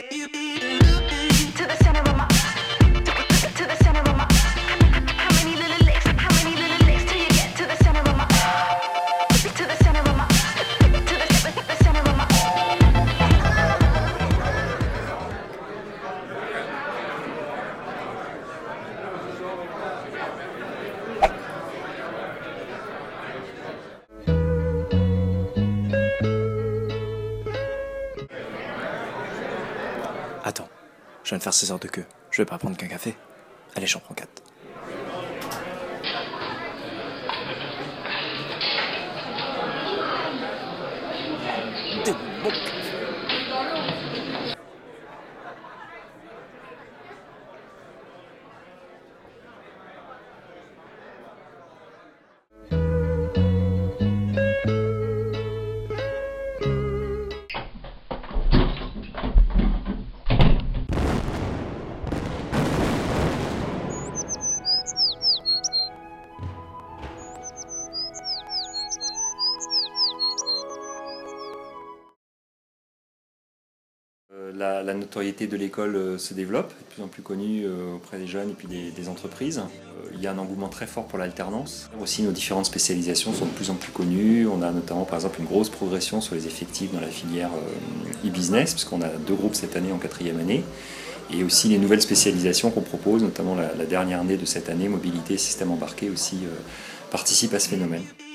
Attends, je viens de faire 16 heures de queue. Je vais pas prendre qu'un café. Allez, j'en prends 4. La notoriété de l'école se développe, est de plus en plus connue auprès des jeunes et puis des entreprises. Il y a un engouement très fort pour l'alternance. Aussi, nos différentes spécialisations sont de plus en plus connues. On a notamment, par exemple, une grosse progression sur les effectifs dans la filière e-business, puisqu'on a 2 groupes cette année en 4e année. Et aussi les nouvelles spécialisations qu'on propose, notamment la dernière année de cette année, mobilité et système embarqué aussi, participent à ce phénomène.